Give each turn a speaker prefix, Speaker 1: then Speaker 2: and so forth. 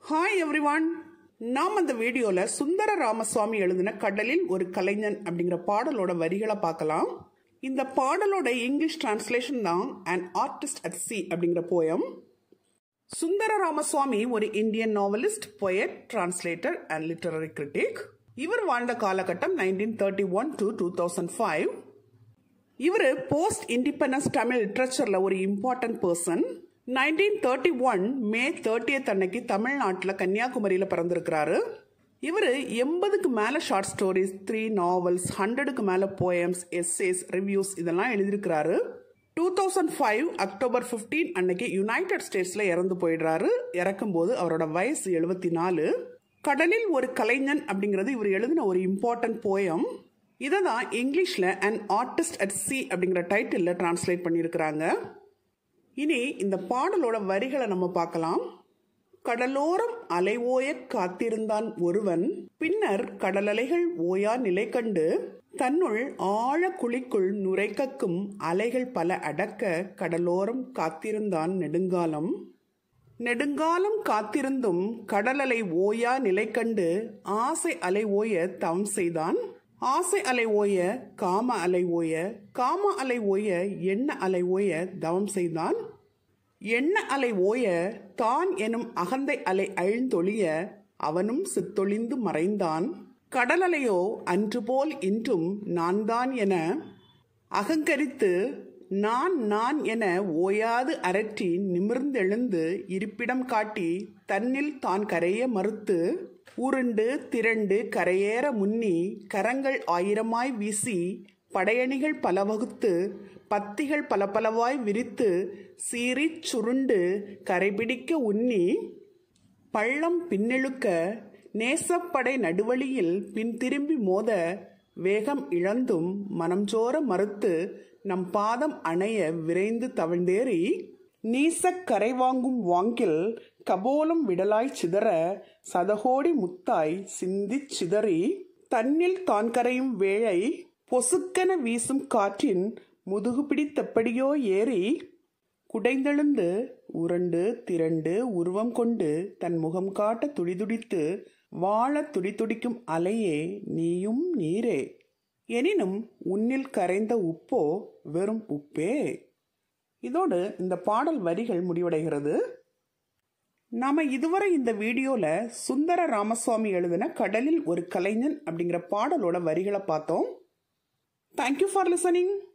Speaker 1: Hi everyone. நாம் அந்த வீடியோல சுந்தர ராமசுவாமி எழுதின கடலில் ஒரு கலைஞன் அப்படிங்கிற பாடலோட வரிகளை பார்க்கலாம். இந்த பாடலோட இங்கிலீஷ் டிரான்ஸ்லேஷன் தான் An Artist at Sea அப்படிங்கிற போயம். சுந்தர ராமசுவாமி ஒரு Indian novelist, poet, translator and literary critic. இவர் வாழ்ந்த காலகட்டம் 1931 to 2005. இவர் போஸ்ட் இண்டிபெண்டன்ஸ் தமிழ் லிட்ரேச்சர்ல ஒரு இம்பார்ட்டன்ட் பர்சன். 1931 மே 30th அன்னைக்கு தமிழ்நாட்டில் கன்னியாகுமரியில் பிறந்திருக்கிறாரு. இவர் 80க்கு மேலே ஷார்ட் ஸ்டோரிஸ், 3 நாவல்ஸ், 100க்கு மேலே போயம்ஸ், எஸ்ஸேஸ், ரிவ்யூஸ் இதெல்லாம் எழுதியிருக்கிறாரு. 2005 அக்டோபர் 15 அன்னைக்கு யுனைடெட் ஸ்டேட்ஸ்ல இறந்து போயிடுறாரு. இறக்கும்போது அவரோட வயசு 74. கடலில் ஒரு கலைஞன் அப்படிங்கிறது இவர் எழுதின ஒரு இம்பார்ட்டன்ட் போயம். இதை தான் இங்கிலீஷ்ல An Artist at Sea அப்படிங்கிற டைட்டில் டிரான்ஸ்லேட் பண்ணியிருக்கிறாங்க. இனி இந்த பாடலோட வரிகளை நம்ம பார்க்கலாம். கடலோரம் அலை ஓய காத்திருந்தான் ஒருவன், பின்னர் கடலலைகள் ஓயா நிலை கண்டு தன்னுள் ஆழ குழிக்குள் நுரைக்கும் அலைகள் பல அடக்க கடலோரம் காத்திருந்தான் நெடுங்காலம். நெடுங்காலம் காத்திருந்தும் கடலலை ஓயா நிலை கண்டு ஆசை அலை ஓய தவம் செய்தான். ஆசை அலை ஓய காம அலை ஓய, காம அலை ஓய எண்ண அலை ஓய தவம் செய்தான். எண்ண அலை ஓய தான் எனும் அகந்தை அலை அழிந்தொழிய அவனும் சித்தொழிந்து மறைந்தான். கடலலையோ அன்று போல் இன்றும் நான் தான் என அகங்கரித்து நான் நான் என ஓயாது அரற்றி நிமிர்ந்தெழுந்து இருப்பிடம் காட்டி தன்னில் தான் கரைய மறுத்து உருண்டு திரண்டு கரையேற முன்னி கரங்கள் ஆயிரமாய் வீசி படையணிகள் பல வகுத்து பத்திகள் பலபலவாய் விரித்து சீறிச் சுருண்டு கரைபிடிக்க உன்னி பள்ளம் பின்னெழுக்க நேசப்படை நடுவழியில் பின் திரும்பி மோத வேகம் இழந்தும் மனம் சோர மறுத்து நம் பாதம் அணைய விரைந்து தவழ்ந்தேறி நீசக் கரை வாங்கும் வாங்கில் கபோலம் விடலாய் சிதற சதகோடி முத்தாய் சிந்திச் சிதறி தன்னில் தான் கரையும் வேளை பொசுக்கென வீசும் காற்றின் முதுகு பிடித்தப்படியோ ஏறி குடைந்தெழுந்து உருண்டு திரண்டு உருவம் கொண்டு தன் முகம் காட்ட துடிதுடித்து வாழ துடிதுடிக்கும் அலையே நீயும் நீரே, எனினும் உன்னில் கரைந்த உப்போ வெறும் உப்பே. இதோடு இந்த பாடல் வரிகள் முடிவடைகிறது. நாம இதுவரை இந்த வீடியோல சுந்தர ராமசுவாமி எழுதின கடலில் ஒரு கலைஞன் அப்படிங்கிற பாடலோட வரிகளை பார்த்தோம். Thank you for listening.